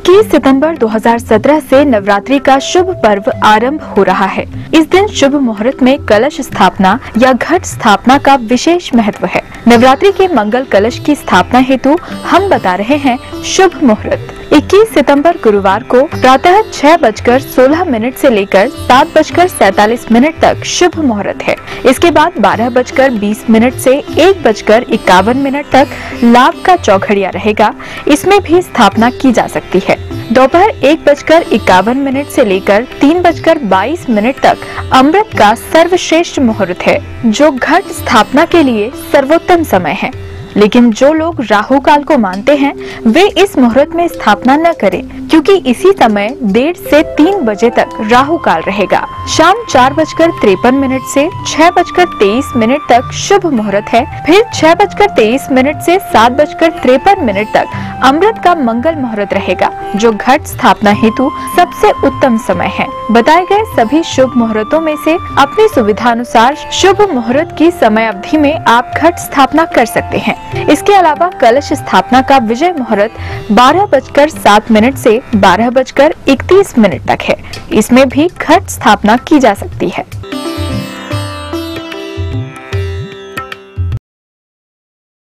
21 सितंबर 2017 से नवरात्रि का शुभ पर्व आरंभ हो रहा है। इस दिन शुभ मुहूर्त में कलश स्थापना या घट स्थापना का विशेष महत्व है। नवरात्रि के मंगल कलश की स्थापना हेतु हम बता रहे हैं शुभ मुहूर्त। 21 सितंबर गुरुवार को प्रातः 6:16 से लेकर 7:47 तक शुभ मुहूर्त है। इसके बाद 12:20 से 1:51 तक लाभ का चौघड़िया रहेगा। इसमें भी स्थापना की जा सकती है। दोपहर 1:51 से लेकर 3:22 तक अमृत का सर्वश्रेष्ठ मुहूर्त है, जो घट स्थापना के लिए सर्वोत्तम समय है। लेकिन जो लोग राहु काल को मानते हैं वे इस मुहूर्त में स्थापना न करें, क्योंकि इसी समय 1:30 से 3 बजे तक राहु काल रहेगा। शाम 4:53 से 6:23 तक शुभ मुहूर्त है। फिर 6:23 से 7:53 तक अमृत का मंगल मुहूर्त रहेगा, जो घट स्थापना हेतु सबसे उत्तम समय है। बताए गए सभी शुभ मुहूर्तों में से अपनी सुविधानुसार शुभ मुहूर्त की समय अवधि में आप घट स्थापना कर सकते हैं। इसके अलावा कलश स्थापना का विजय मुहूर्त 12:07 से 12:31 तक है। इसमें भी घट स्थापना की जा सकती है।